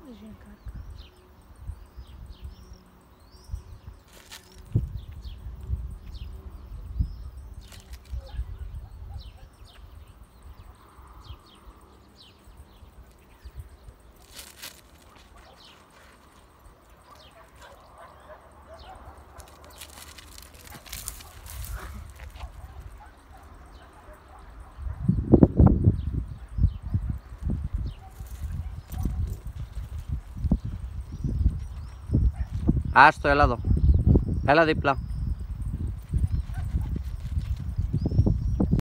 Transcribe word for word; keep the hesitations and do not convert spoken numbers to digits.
Δεν γίνει κάρκα. Άστο, έλα εδώ. Έλα δίπλα.